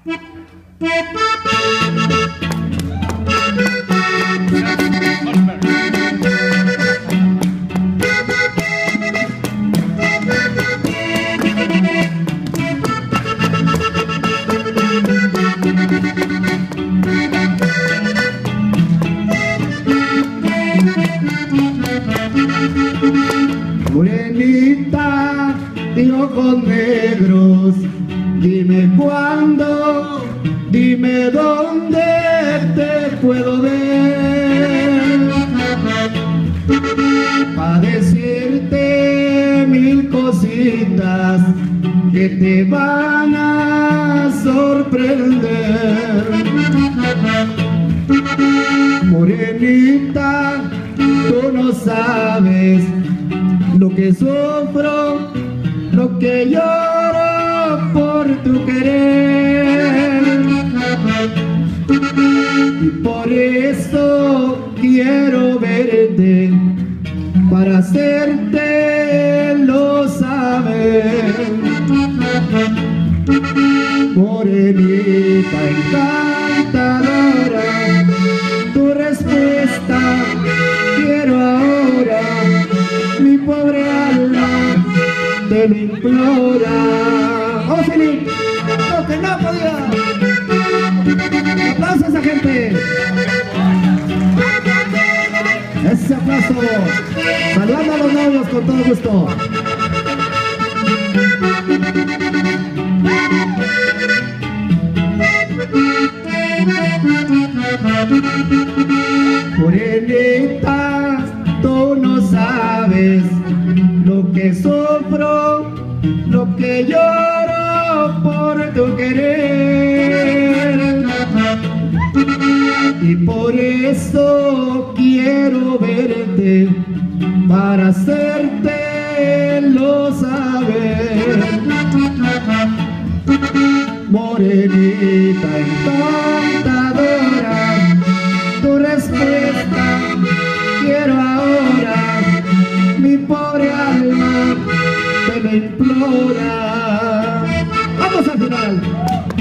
Morenita de ojos negros, dime cuándo, dime dónde te puedo ver, pa' decirte mil cositas que te van a sorprender. Morenita, tú no sabes lo que sufro, lo que lloro por tu querer, y por eso quiero verte para hacértelo saber. Morenita encantadora, tu respuesta quiero ahora, mi pobre alma te lo implora. ¡Oh, Felipe! ¡No, que no podía! ¡Aplausos a esa gente! ¡Ese aplauso! ¡Saludando a los novios con todo gusto! Morenita, tú no sabes lo que sufro, lo que lloro por tu querer, y por eso quiero verte para hacértelo saber. Morenita encantadora, tu respuesta quiero ahora, mi pobre alma te lo implora. ¡Vamos al final!